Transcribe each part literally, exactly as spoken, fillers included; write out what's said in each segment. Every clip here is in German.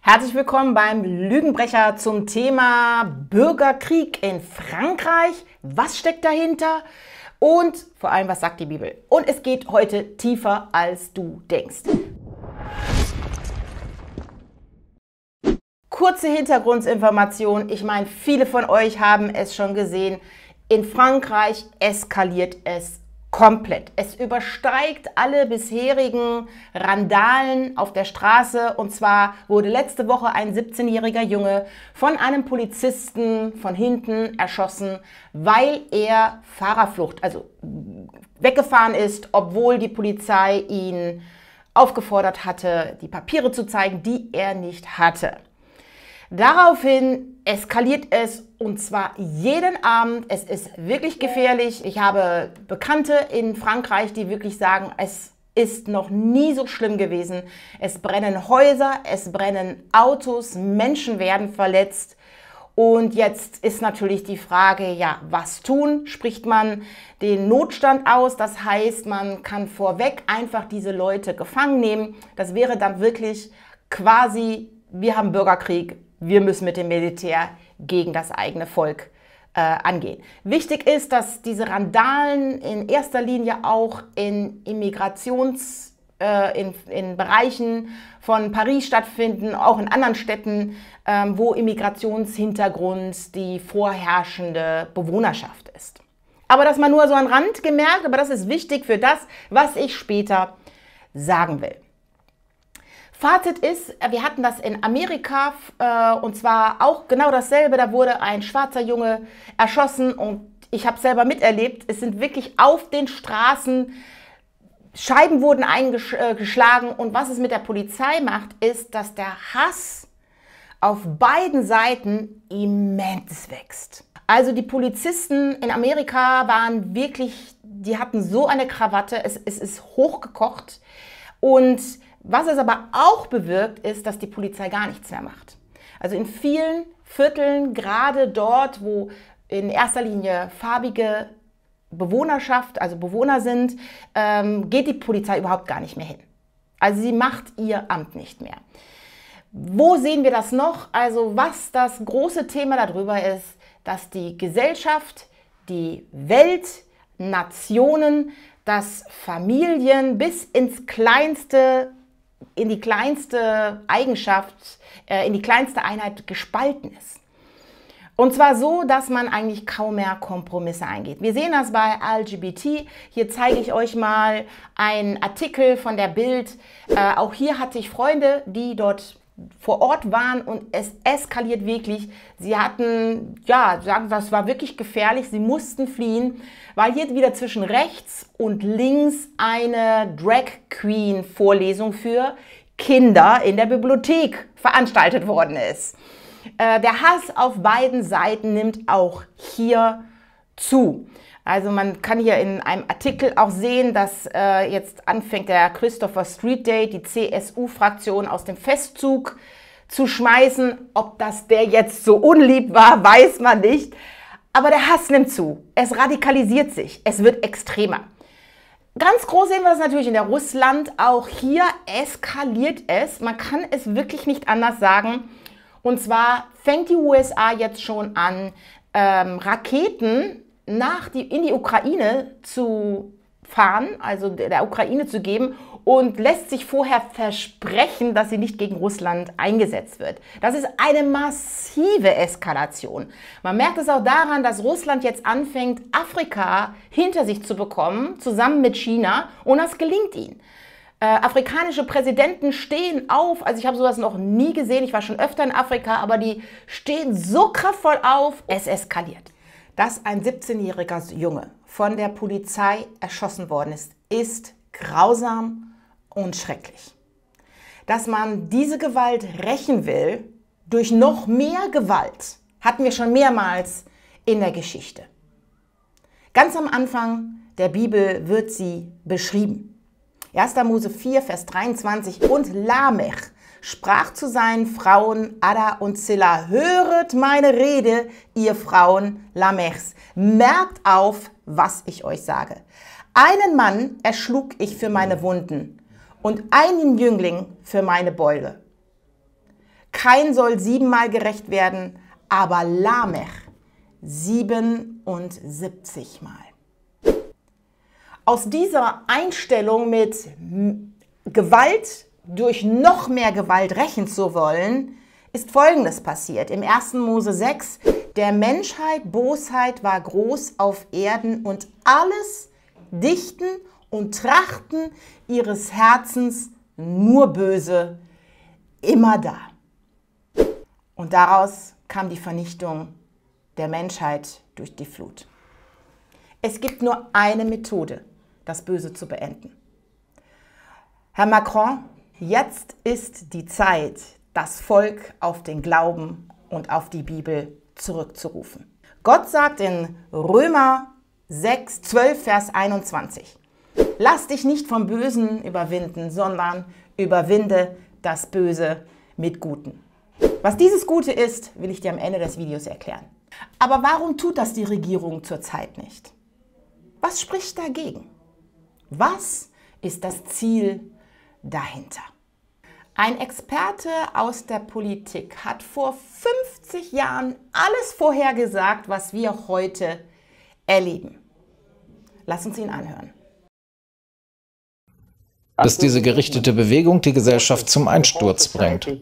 Herzlich willkommen beim Lügenbrecher zum Thema Bürgerkrieg in Frankreich. Was steckt dahinter? Und vor allem, was sagt die Bibel? Und es geht heute tiefer, als du denkst. Kurze Hintergrundinformation. Ich meine, viele von euch haben es schon gesehen. In Frankreich eskaliert es komplett. Es übersteigt alle bisherigen Randalen auf der Straße. Und zwar wurde letzte Woche ein siebzehnjähriger Junge von einem Polizisten von hinten erschossen, weil er Fahrerflucht, also weggefahren ist, obwohl die Polizei ihn aufgefordert hatte, die Papiere zu zeigen, die er nicht hatte. Daraufhin eskaliert es, und zwar jeden Abend. Es ist wirklich gefährlich. Ich habe Bekannte in Frankreich, die wirklich sagen, es ist noch nie so schlimm gewesen. Es brennen Häuser, es brennen Autos, Menschen werden verletzt. Und jetzt ist natürlich die Frage, ja, was tun? Spricht man den Notstand aus? Das heißt, man kann vorweg einfach diese Leute gefangen nehmen. Das wäre dann wirklich quasi, wir haben Bürgerkrieg. Wir müssen mit dem Militär gegen das eigene Volk äh, angehen. Wichtig ist, dass diese Randalen in erster Linie auch in Immigrations, äh, in, in Bereichen von Paris stattfinden, auch in anderen Städten, ähm, wo Immigrationshintergrund die vorherrschende Bewohnerschaft ist. Aber das mal nur so an Rand gemerkt, aber das ist wichtig für das, was ich später sagen will. Fazit ist, wir hatten das in Amerika äh, und zwar auch genau dasselbe. Da wurde ein schwarzer Junge erschossen und ich habe es selber miterlebt. Es sind wirklich auf den Straßen, Scheiben wurden eingeschlagen und was es mit der Polizei macht, ist, dass der Hass auf beiden Seiten immens wächst. Also die Polizisten in Amerika waren wirklich, die hatten so eine Krawatte, es, es ist hochgekocht und was es aber auch bewirkt, ist, dass die Polizei gar nichts mehr macht. Also in vielen Vierteln, gerade dort, wo in erster Linie farbige Bewohnerschaft, also Bewohner sind, ähm, geht die Polizei überhaupt gar nicht mehr hin. Also sie macht ihr Amt nicht mehr. Wo sehen wir das noch? Also was das große Thema darüber ist, dass die Gesellschaft, die Welt, Nationen, dass Familien bis ins kleinste in die kleinste Eigenschaft, äh, in die kleinste Einheit gespalten ist. Und zwar so, dass man eigentlich kaum mehr Kompromisse eingeht. Wir sehen das bei L G B T. Hier zeige ich euch mal einen Artikel von der Bild. Äh, auch hier hatte ich Freunde, die dort vor Ort waren und es eskaliert wirklich. Sie hatten, ja, sagen, das war wirklich gefährlich. Sie mussten fliehen, weil hier wieder zwischen rechts und links eine Drag Queen Vorlesung für Kinder in der Bibliothek veranstaltet worden ist. Äh, der Hass auf beiden Seiten nimmt auch hier zu. Also man kann hier in einem Artikel auch sehen, dass äh, jetzt anfängt der Christopher Street Day, die C S U-Fraktion aus dem Festzug zu schmeißen. Ob das der jetzt so unlieb war, weiß man nicht. Aber der Hass nimmt zu. Es radikalisiert sich. Es wird extremer. Ganz groß sehen wir das natürlich in der Russland. Auch hier eskaliert es. Man kann es wirklich nicht anders sagen. Und zwar fängt die U S A jetzt schon an, ähm, Raketen nach die, in die Ukraine zu fahren, also der Ukraine zu geben und lässt sich vorher versprechen, dass sie nicht gegen Russland eingesetzt wird. Das ist eine massive Eskalation. Man merkt es auch daran, dass Russland jetzt anfängt, Afrika hinter sich zu bekommen, zusammen mit China, und das gelingt ihnen. Äh, afrikanische Präsidenten stehen auf, also ich habe sowas noch nie gesehen, ich war schon öfter in Afrika, aber die stehen so kraftvoll auf, es eskaliert. Dass ein siebzehnjähriger Junge von der Polizei erschossen worden ist, ist grausam und schrecklich. Dass man diese Gewalt rächen will durch noch mehr Gewalt, hatten wir schon mehrmals in der Geschichte. Ganz am Anfang der Bibel wird sie beschrieben. erster Mose vier, Vers dreiundzwanzig: Und Lamech sprach zu seinen Frauen Ada und Zilla: Höret meine Rede, ihr Frauen Lamechs, merkt auf, was ich euch sage. Einen Mann erschlug ich für meine Wunden und einen Jüngling für meine Beule. Kain soll siebenmal gerecht werden, aber Lamech siebenundsiebzig Mal. Aus dieser Einstellung mit Gewalt durch noch mehr Gewalt rächen zu wollen, ist Folgendes passiert. Im ersten Mose sechs, der Menschheit Bosheit war groß auf Erden und alles Dichten und Trachten ihres Herzens nur böse, immer da. Und daraus kam die Vernichtung der Menschheit durch die Flut. Es gibt nur eine Methode, das Böse zu beenden. Herr Macron, jetzt ist die Zeit, das Volk auf den Glauben und auf die Bibel zurückzurufen. Gott sagt in Römer sechs, zwölf, Vers einundzwanzig, lass dich nicht vom Bösen überwinden, sondern überwinde das Böse mit Guten. Was dieses Gute ist, will ich dir am Ende des Videos erklären. Aber warum tut das die Regierung zurzeit nicht? Was spricht dagegen? Was ist das Ziel dahinter? Ein Experte aus der Politik hat vor fünfzig Jahren alles vorhergesagt, was wir heute erleben. Lass uns ihn anhören. Dass diese gerichtete Bewegung die Gesellschaft zum Einsturz bringt.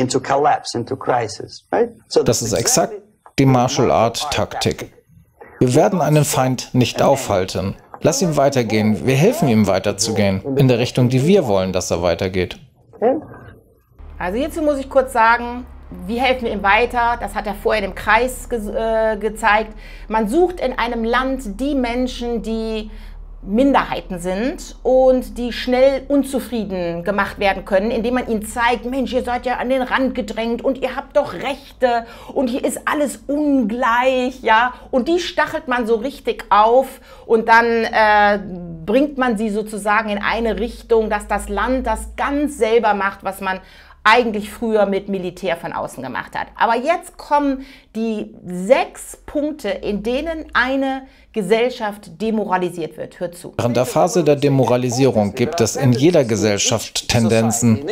Das ist exakt die Martial-Art-Taktik. Wir werden einen Feind nicht aufhalten. Lass ihn weitergehen. Wir helfen ihm weiterzugehen. In der Richtung, die wir wollen, dass er weitergeht. Also hierzu muss ich kurz sagen, wie helfen wir ihm weiter? Das hat er vorher im Kreis ge äh, gezeigt. Man sucht in einem Land die Menschen, die Minderheiten sind und die schnell unzufrieden gemacht werden können, indem man ihnen zeigt, Mensch, ihr seid ja an den Rand gedrängt und ihr habt doch Rechte und hier ist alles ungleich, ja, und die stachelt man so richtig auf und dann äh, bringt man sie sozusagen in eine Richtung, dass das Land das ganz selber macht, was man eigentlich früher mit Militär von außen gemacht hat. Aber jetzt kommen die sechs Punkte, in denen eine Gesellschaft demoralisiert wird. Hört zu. Während der Phase der Demoralisierung gibt es in jeder Gesellschaft Tendenzen,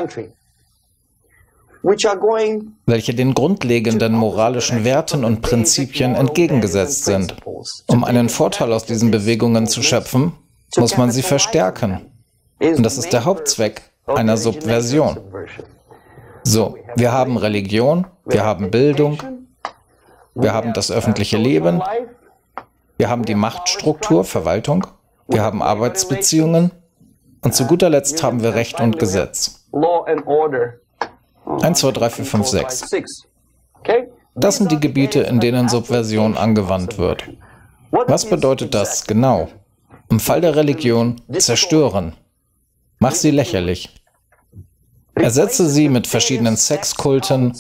welche den grundlegenden moralischen Werten und Prinzipien entgegengesetzt sind. Um einen Vorteil aus diesen Bewegungen zu schöpfen, muss man sie verstärken. Und das ist der Hauptzweck einer Subversion. So, wir haben Religion, wir haben Bildung, wir haben das öffentliche Leben, wir haben die Machtstruktur, Verwaltung, wir haben Arbeitsbeziehungen und zu guter Letzt haben wir Recht und Gesetz. eins, zwei, drei, vier, fünf, sechs. Das sind die Gebiete, in denen Subversion angewandt wird. Was bedeutet das genau? Im Fall der Religion zerstören. Mach sie lächerlich. Ersetze sie mit verschiedenen Sexkulten,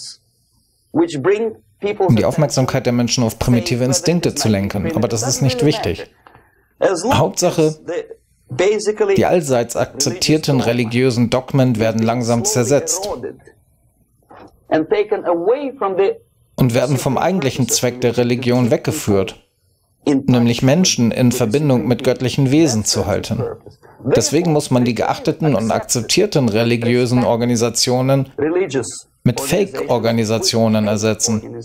um die Aufmerksamkeit der Menschen auf primitive Instinkte zu lenken. Aber das ist nicht wichtig. Hauptsache, die allseits akzeptierten religiösen Dogmen werden langsam zersetzt und werden vom eigentlichen Zweck der Religion weggeführt, nämlich Menschen in Verbindung mit göttlichen Wesen zu halten. Deswegen muss man die geachteten und akzeptierten religiösen Organisationen mit Fake-Organisationen ersetzen.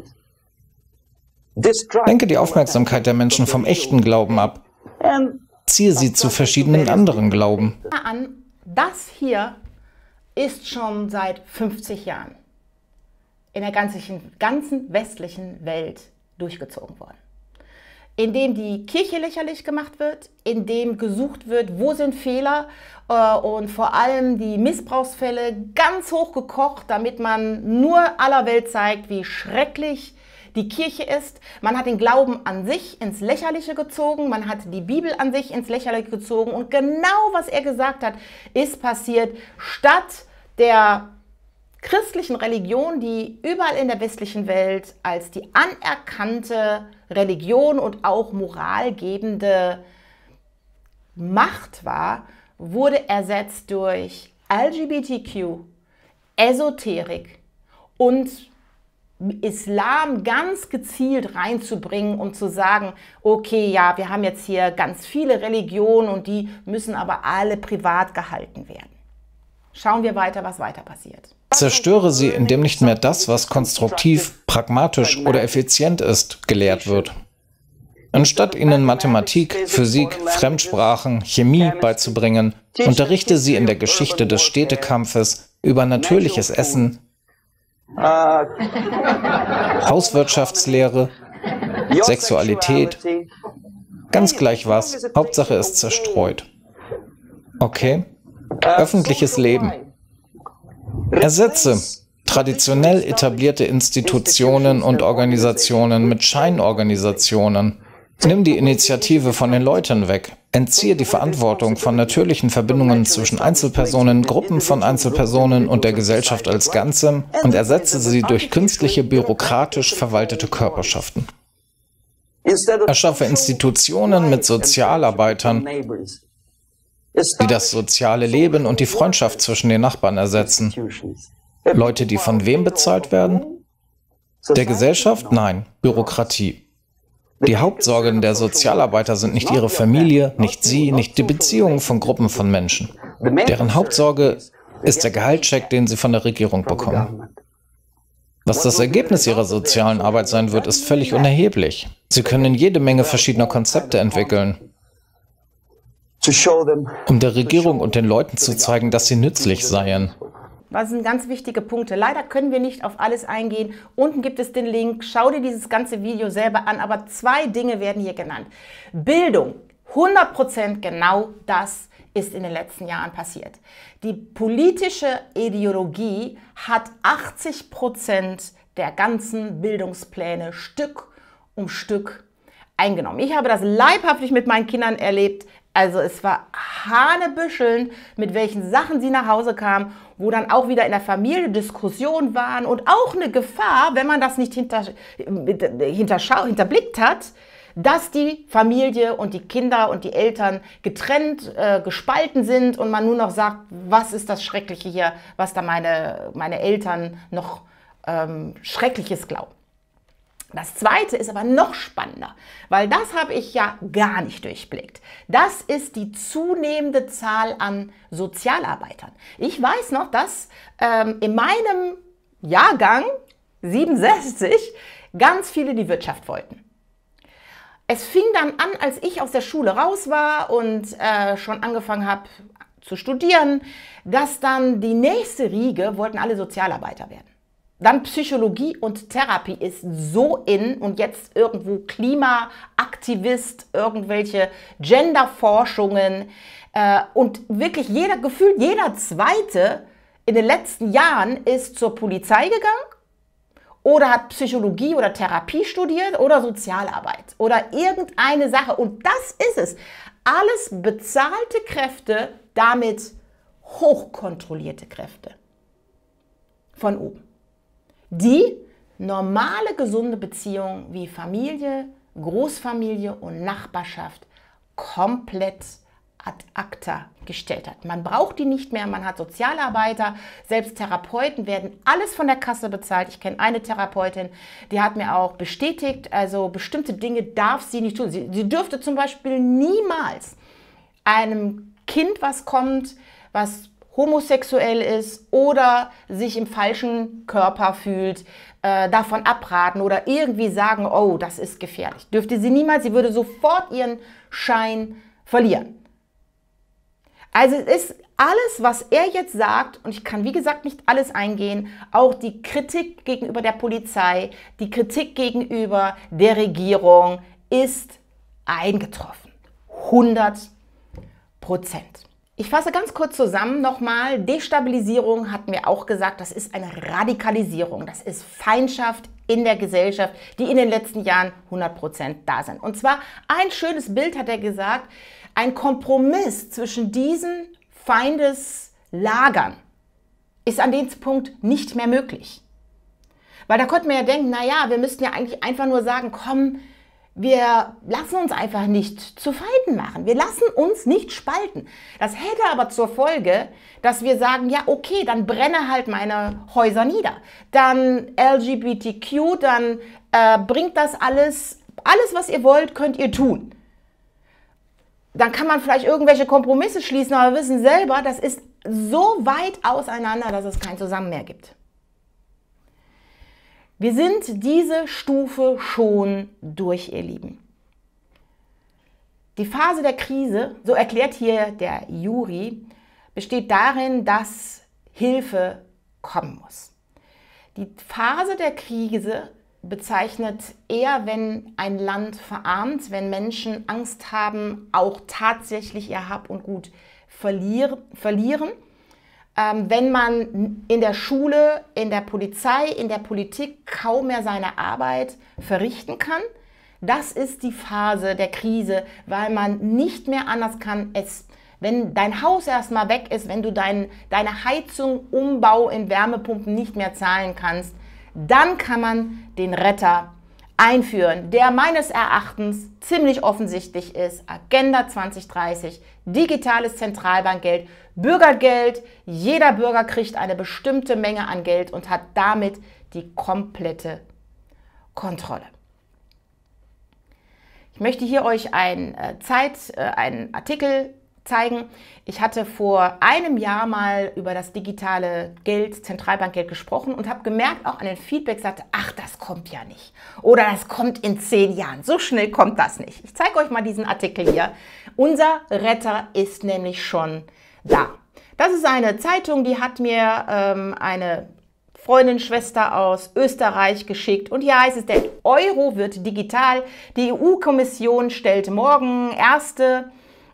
Lenke die Aufmerksamkeit der Menschen vom echten Glauben ab. Ziehe sie zu verschiedenen anderen Glauben. Das hier ist schon seit fünfzig Jahren in der ganzen, ganzen westlichen Welt durchgezogen worden. Indem die Kirche lächerlich gemacht wird, indem gesucht wird, wo sind Fehler äh, und vor allem die Missbrauchsfälle ganz hoch gekocht, damit man nur aller Welt zeigt, wie schrecklich die Kirche ist. Man hat den Glauben an sich ins Lächerliche gezogen, man hat die Bibel an sich ins Lächerliche gezogen und genau was er gesagt hat, ist passiert. Statt der christlichen Religion, die überall in der westlichen Welt als die anerkannte Religion und auch moralgebende Macht war, wurde ersetzt durch L G B T Q, Esoterik und Islam ganz gezielt reinzubringen, um zu sagen, okay, ja, wir haben jetzt hier ganz viele Religionen und die müssen aber alle privat gehalten werden. Schauen wir weiter, was weiter passiert. Zerstöre sie, indem nicht mehr das, was konstruktiv, pragmatisch oder effizient ist, gelehrt wird. Anstatt ihnen Mathematik, Physik, Fremdsprachen, Chemie beizubringen, unterrichte sie in der Geschichte des Städtekampfes, über natürliches Essen, Hauswirtschaftslehre, Sexualität, ganz gleich was, Hauptsache es zerstreut. Okay? Öffentliches Leben. Ersetze traditionell etablierte Institutionen und Organisationen mit Scheinorganisationen. Nimm die Initiative von den Leuten weg. Entziehe die Verantwortung von natürlichen Verbindungen zwischen Einzelpersonen, Gruppen von Einzelpersonen und der Gesellschaft als Ganzem und ersetze sie durch künstliche, bürokratisch verwaltete Körperschaften. Erschaffe Institutionen mit Sozialarbeitern, die das soziale Leben und die Freundschaft zwischen den Nachbarn ersetzen. Leute, die von wem bezahlt werden? Der Gesellschaft? Nein, Bürokratie. Die Hauptsorgen der Sozialarbeiter sind nicht ihre Familie, nicht sie, nicht die Beziehungen von Gruppen von Menschen. Deren Hauptsorge ist der Gehaltscheck, den sie von der Regierung bekommen. Was das Ergebnis ihrer sozialen Arbeit sein wird, ist völlig unerheblich. Sie können jede Menge verschiedener Konzepte entwickeln, um der Regierung und den Leuten zu zeigen, dass sie nützlich seien. Das sind ganz wichtige Punkte. Leider können wir nicht auf alles eingehen. Unten gibt es den Link. Schau dir dieses ganze Video selber an. Aber zwei Dinge werden hier genannt. Bildung, hundert Prozent genau das ist in den letzten Jahren passiert. Die politische Ideologie hat achtzig Prozent der ganzen Bildungspläne Stück um Stück eingenommen. Ich habe das leibhaftig mit meinen Kindern erlebt. Also es war hanebüschelnd, mit welchen Sachen sie nach Hause kamen, wo dann auch wieder in der Familie Diskussionen waren und auch eine Gefahr, wenn man das nicht hinter, hinterschau, hinterblickt hat, dass die Familie und die Kinder und die Eltern getrennt, äh, gespalten sind und man nur noch sagt, was ist das Schreckliche hier, was da meine, meine Eltern noch ähm, Schreckliches glauben. Das Zweite ist aber noch spannender, weil das habe ich ja gar nicht durchblickt. Das ist die zunehmende Zahl an Sozialarbeitern. Ich weiß noch, dass ähm, in meinem Jahrgang siebenundsechzig ganz viele die Wirtschaft wollten. Es fing dann an, als ich aus der Schule raus war und äh, schon angefangen habe zu studieren, dass dann die nächste Riege wollten alle Sozialarbeiter werden. Dann Psychologie und Therapie ist so in und jetzt irgendwo Klimaaktivist, irgendwelche Genderforschungen äh, und wirklich jeder, gefühlt jeder Zweite in den letzten Jahren ist zur Polizei gegangen oder hat Psychologie oder Therapie studiert oder Sozialarbeit oder irgendeine Sache. Und das ist es. Alles bezahlte Kräfte, damit hochkontrollierte Kräfte von oben, die normale, gesunde Beziehungen wie Familie, Großfamilie und Nachbarschaft komplett ad acta gestellt hat. Man braucht die nicht mehr, man hat Sozialarbeiter, selbst Therapeuten werden alles von der Kasse bezahlt. Ich kenne eine Therapeutin, die hat mir auch bestätigt, also bestimmte Dinge darf sie nicht tun. Sie, sie dürfte zum Beispiel niemals einem Kind, was kommt, was homosexuell ist oder sich im falschen Körper fühlt, äh, davon abraten oder irgendwie sagen, oh, das ist gefährlich. Dürfte sie niemals, sie würde sofort ihren Schein verlieren. Also es ist alles, was er jetzt sagt, und ich kann wie gesagt nicht alles eingehen, auch die Kritik gegenüber der Polizei, die Kritik gegenüber der Regierung ist eingetroffen. hundert Prozent. Ich fasse ganz kurz zusammen nochmal. Destabilisierung hatten wir auch gesagt, das ist eine Radikalisierung. Das ist Feindschaft in der Gesellschaft, die in den letzten Jahren hundert Prozent da sind. Und zwar ein schönes Bild hat er gesagt, ein Kompromiss zwischen diesen Feindeslagern ist an dem Punkt nicht mehr möglich. Weil da konnte man ja denken, naja, wir müssten ja eigentlich einfach nur sagen, komm, wir lassen uns einfach nicht zu Feinden machen. Wir lassen uns nicht spalten. Das hätte aber zur Folge, dass wir sagen, ja okay, dann brenne halt meine Häuser nieder. Dann L G B T Q, dann äh, bringt das alles, alles was ihr wollt, könnt ihr tun. Dann kann man vielleicht irgendwelche Kompromisse schließen, aber wir wissen selber, das ist so weit auseinander, dass es kein Zusammen mehr gibt. Wir sind diese Stufe schon durch, ihr Lieben. Die Phase der Krise, so erklärt hier der Juri, besteht darin, dass Hilfe kommen muss. Die Phase der Krise bezeichnet eher, wenn ein Land verarmt, wenn Menschen Angst haben, auch tatsächlich ihr Hab und Gut verlieren, verlieren. Ähm, wenn man in der Schule, in der Polizei, in der Politik kaum mehr seine Arbeit verrichten kann. Das ist die Phase der Krise, weil man nicht mehr anders kann. Es, wenn dein Haus erstmal weg ist, wenn du dein, deine Heizung, Umbau in Wärmepumpen nicht mehr zahlen kannst, dann kann man den Retter einführen, der meines Erachtens ziemlich offensichtlich ist. Agenda zwanzig dreißig, digitales Zentralbankgeld, Bürgergeld. Jeder Bürger kriegt eine bestimmte Menge an Geld und hat damit die komplette Kontrolle. Ich möchte hier euch ein, äh, Zeit, äh, einen Artikel zeigen. Ich hatte vor einem Jahr mal über das digitale Geld, Zentralbankgeld gesprochen und habe gemerkt, auch an den Feedback sagte, ach, das kommt ja nicht. Oder das kommt in zehn Jahren. So schnell kommt das nicht. Ich zeige euch mal diesen Artikel hier. Unser Retter ist nämlich schon da. Das ist eine Zeitung, die hat mir ähm, eine Freundin, Schwester aus Österreich geschickt. Und hier heißt es, der Euro wird digital. Die E U-Kommission stellt morgen erste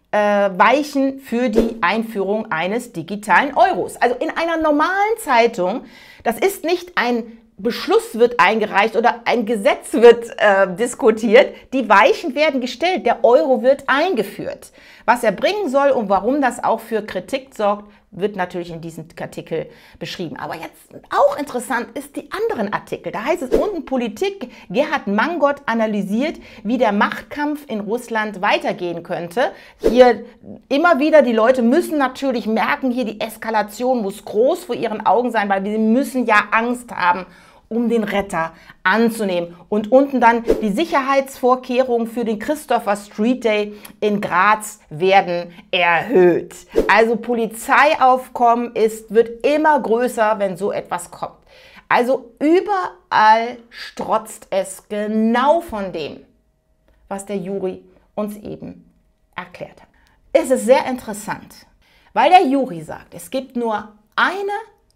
Weichen für die Einführung eines digitalen Euros. Also in einer normalen Zeitung, das ist nicht ein Beschluss wird eingereicht oder ein Gesetz wird äh, diskutiert, die Weichen werden gestellt, der Euro wird eingeführt. Was er bringen soll und warum das auch für Kritik sorgt, wird natürlich in diesem Artikel beschrieben. Aber jetzt auch interessant ist die anderen Artikel. Da heißt es unten Politik. Gerhard Mangot analysiert, wie der Machtkampf in Russland weitergehen könnte. Hier immer wieder, die Leute müssen natürlich merken, hier die Eskalation muss groß vor ihren Augen sein, weil sie müssen ja Angst haben, um den Retter anzunehmen. Und unten dann die Sicherheitsvorkehrungen für den Christopher Street Day in Graz werden erhöht. Also Polizeiaufkommen ist, wird immer größer, wenn so etwas kommt. Also überall strotzt es genau von dem, was der Juri uns eben erklärt hat. Es ist sehr interessant, weil der Juri sagt, es gibt nur eine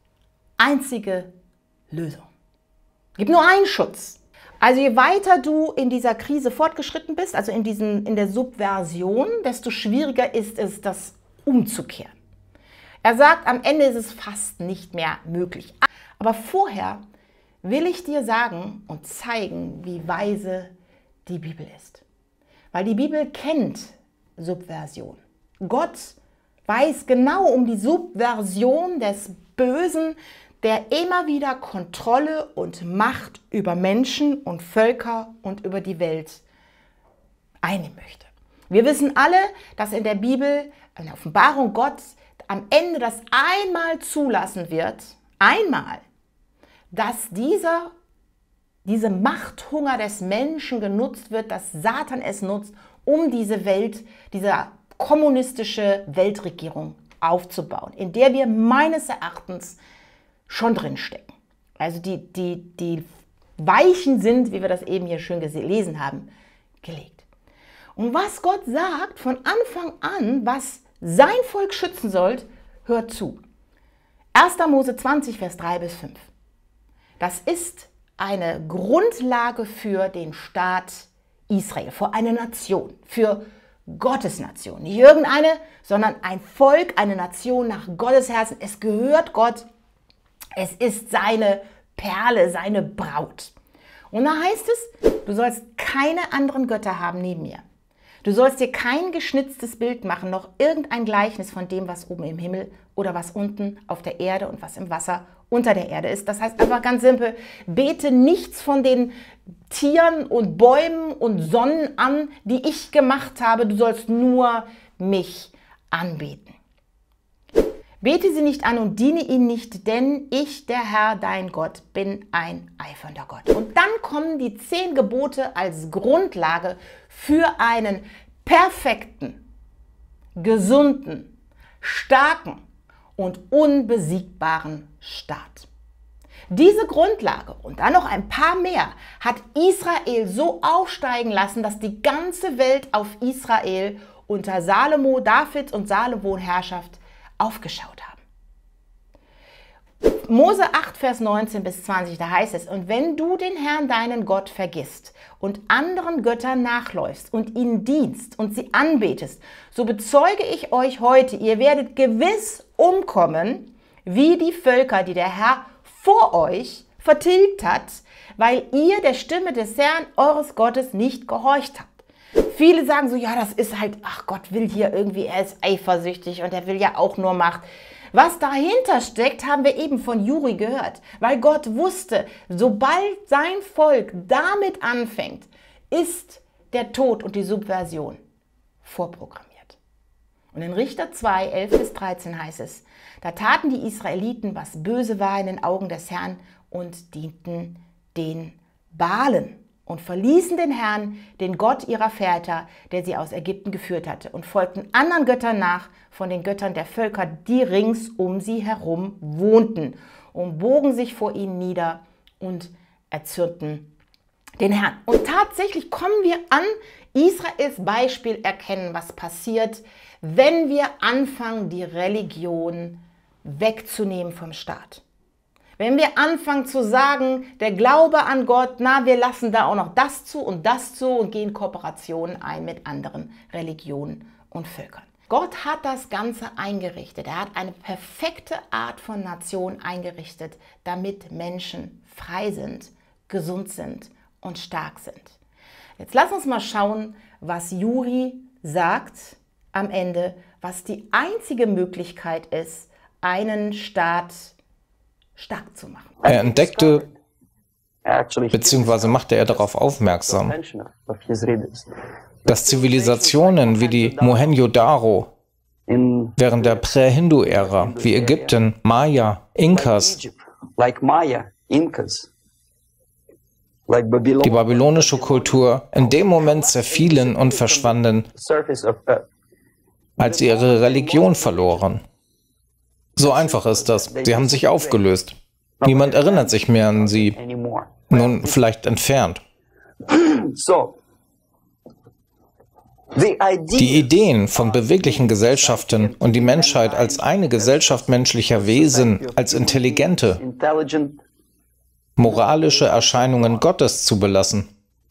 einzige Lösung. Es gibt nur einen Schutz. Also je weiter du in dieser Krise fortgeschritten bist, also in, diesen, in der Subversion, desto schwieriger ist es, das umzukehren. Er sagt, am Ende ist es fast nicht mehr möglich. Aber vorher will ich dir sagen und zeigen, wie weise die Bibel ist. Weil die Bibel kennt Subversion. Gott weiß genau um die Subversion des Bösen, der immer wieder Kontrolle und Macht über Menschen und Völker und über die Welt einnehmen möchte. Wir wissen alle, dass in der Bibel, in der Offenbarung Gott, am Ende das einmal zulassen wird, einmal, dass dieser, diese Machthunger des Menschen genutzt wird, dass Satan es nutzt, um diese Welt, diese kommunistische Weltregierung aufzubauen, in der wir meines Erachtens schon drin stecken. Also die, die, die Weichen sind, wie wir das eben hier schön gelesen haben, gelegt. Und was Gott sagt von Anfang an, was sein Volk schützen soll, hört zu. erster Mose zwanzig, Vers drei bis fünf. Das ist eine Grundlage für den Staat Israel, für eine Nation, für Gottes Nation. Nicht irgendeine, sondern ein Volk, eine Nation nach Gottes Herzen. Es gehört Gott. Es ist seine Perle, seine Braut. Und da heißt es, du sollst keine anderen Götter haben neben mir. Du sollst dir kein geschnitztes Bild machen, noch irgendein Gleichnis von dem, was oben im Himmel oder was unten auf der Erde und was im Wasser unter der Erde ist. Das heißt einfach ganz simpel, bete nichts von den Tieren und Bäumen und Sonnen an, die ich gemacht habe. Du sollst nur mich anbeten. Bete sie nicht an und diene ihnen nicht, denn ich, der Herr, dein Gott, bin ein eifernder Gott. Und dann kommen die zehn Gebote als Grundlage für einen perfekten, gesunden, starken und unbesiegbaren Staat. Diese Grundlage und dann noch ein paar mehr hat Israel so aufsteigen lassen, dass die ganze Welt auf Israel unter Salomo, Davids und Salomo Herrschaft aufgeschaut haben. Mose acht, Vers neunzehn bis zwanzig, da heißt es: Und wenn du den Herrn, deinen Gott, vergisst und anderen Göttern nachläufst und ihnen dienst und sie anbetest, so bezeuge ich euch heute, ihr werdet gewiss umkommen, wie die Völker, die der Herr vor euch vertilgt hat, weil ihr der Stimme des Herrn, eures Gottes, nicht gehorcht habt. Viele sagen so, ja, das ist halt, ach, Gott will hier irgendwie, er ist eifersüchtig und er will ja auch nur Macht. Was dahinter steckt, haben wir eben von Juri gehört, weil Gott wusste, sobald sein Volk damit anfängt, ist der Tod und die Subversion vorprogrammiert. Und in Richter zwei, elf bis dreizehn heißt es: Da taten die Israeliten, was böse war in den Augen des Herrn, und dienten den Baalen und verließen den Herrn, den Gott ihrer Väter, der sie aus Ägypten geführt hatte, und folgten anderen Göttern nach, von den Göttern der Völker, die rings um sie herum wohnten, und bogen sich vor ihnen nieder und erzürnten den Herrn. Und tatsächlich kommen wir an Israels Beispiel erkennen, was passiert, wenn wir anfangen, die Religion wegzunehmen vom Staat. Wenn wir anfangen zu sagen, der Glaube an Gott, na, wir lassen da auch noch das zu und das zu und gehen Kooperationen ein mit anderen Religionen und Völkern. Gott hat das Ganze eingerichtet. Er hat eine perfekte Art von Nation eingerichtet, damit Menschen frei sind, gesund sind und stark sind. Jetzt lass uns mal schauen, was Juri sagt am Ende, was die einzige Möglichkeit ist, einen Staat stark zu machen. Er entdeckte, beziehungsweise machte er darauf aufmerksam, dass Zivilisationen wie die Mohenjo-Daro während der Prä-Hindu-Ära, wie Ägypten, Maya, Inkas, die babylonische Kultur in dem Moment zerfielen und verschwanden, als sie ihre Religion verloren. So einfach ist das. Sie haben sich aufgelöst. Niemand erinnert sich mehr an sie. Nun, vielleicht entfernt. Die Ideen von beweglichen Gesellschaften und die Menschheit als eine Gesellschaft menschlicher Wesen, als intelligente, moralische Erscheinungen Gottes zu belassen.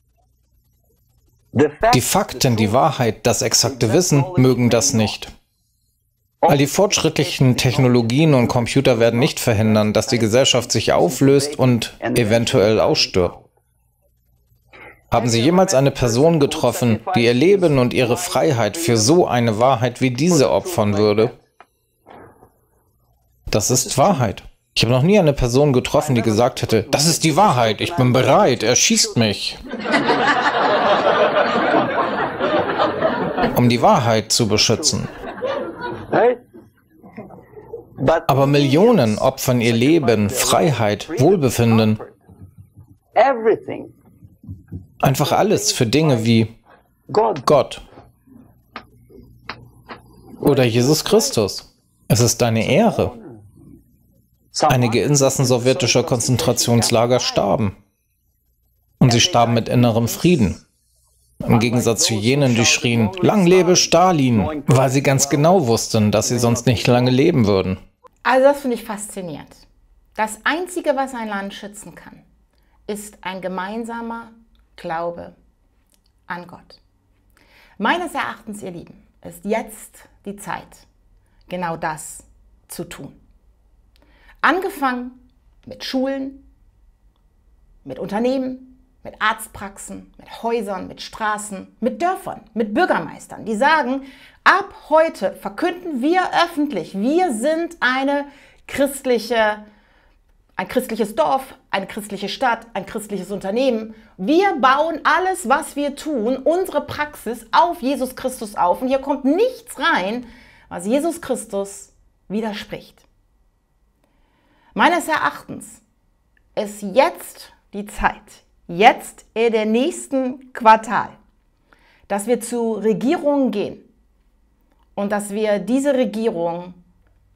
Die Fakten, die Wahrheit, das exakte Wissen mögen das nicht. All die fortschrittlichen Technologien und Computer werden nicht verhindern, dass die Gesellschaft sich auflöst und eventuell ausstirbt. Haben Sie jemals eine Person getroffen, die ihr Leben und ihre Freiheit für so eine Wahrheit wie diese opfern würde? Das ist Wahrheit. Ich habe noch nie eine Person getroffen, die gesagt hätte, das ist die Wahrheit, ich bin bereit, er schießt mich. Um die Wahrheit zu beschützen. Aber Millionen opfern ihr Leben, Freiheit, Wohlbefinden. Einfach alles für Dinge wie Gott oder Jesus Christus. Es ist eine Ehre. Einige Insassen sowjetischer Konzentrationslager starben. Und sie starben mit innerem Frieden. Im Gegensatz zu jenen, die schrien, lang lebe Stalin, weil sie ganz genau wussten, dass sie sonst nicht lange leben würden. Also das finde ich faszinierend. Das Einzige, was ein Land schützen kann, ist ein gemeinsamer Glaube an Gott. Meines Erachtens, ihr Lieben, ist jetzt die Zeit, genau das zu tun. Angefangen mit Schulen, mit Unternehmen, mit Arztpraxen, mit Häusern, mit Straßen, mit Dörfern, mit Bürgermeistern, die sagen, ab heute verkünden wir öffentlich, wir sind eine christliche, ein christliches Dorf, eine christliche Stadt, ein christliches Unternehmen. Wir bauen alles, was wir tun, unsere Praxis auf Jesus Christus auf. Und hier kommt nichts rein, was Jesus Christus widerspricht. Meines Erachtens ist jetzt die Zeit, jetzt in der nächsten Quartal, dass wir zu Regierungen gehen und dass wir diese Regierung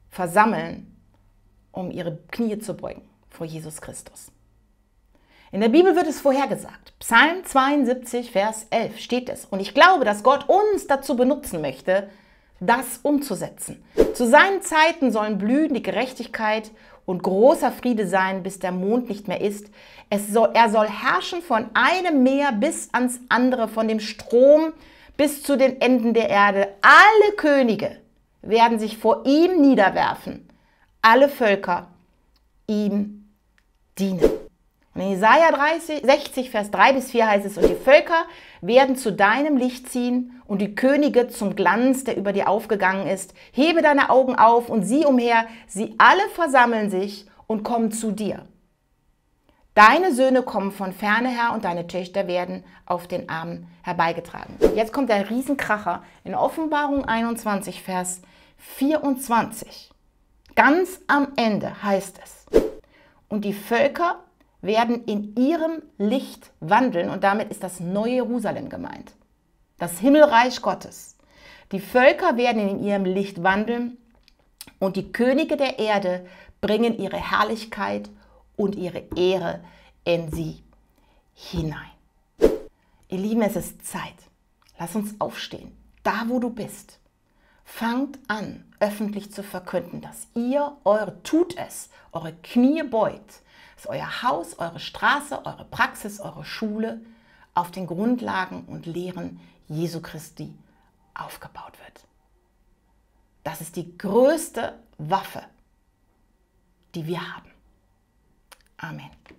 versammeln, um ihre Knie zu beugen vor Jesus Christus. In der Bibel wird es vorhergesagt. Psalm zweiundsiebzig, Vers elf steht es. Und ich glaube, dass Gott uns dazu benutzen möchte, das umzusetzen. Zu seinen Zeiten sollen blühen die Gerechtigkeit und großer Friede sein, bis der Mond nicht mehr ist. Es soll, er soll herrschen von einem Meer bis ans andere, von dem Strom bis zu den Enden der Erde. Alle Könige werden sich vor ihm niederwerfen. Alle Völker ihm dienen. Und in Jesaja sechzig, Vers drei bis vier heißt es, und die Völker werden zu deinem Licht ziehen und die Könige zum Glanz, der über dir aufgegangen ist. Hebe deine Augen auf und sieh umher, sie alle versammeln sich und kommen zu dir. Deine Söhne kommen von ferne her und deine Töchter werden auf den Armen herbeigetragen. Und jetzt kommt der Riesenkracher in Offenbarung einundzwanzig, Vers vierundzwanzig. Ganz am Ende heißt es, und die Völker werden in ihrem Licht wandeln, und damit ist das neue Jerusalem gemeint, das Himmelreich Gottes. Die Völker werden in ihrem Licht wandeln und die Könige der Erde bringen ihre Herrlichkeit und ihre Ehre in sie hinein. Ihr Lieben, es ist Zeit. Lass uns aufstehen, da wo du bist. Fangt an, öffentlich zu verkünden, dass ihr eure, tut es, eure Knie beugt, dass euer Haus, eure Straße, eure Praxis, eure Schule auf den Grundlagen und Lehren Jesu Christi aufgebaut wird. Das ist die größte Waffe, die wir haben. Amen.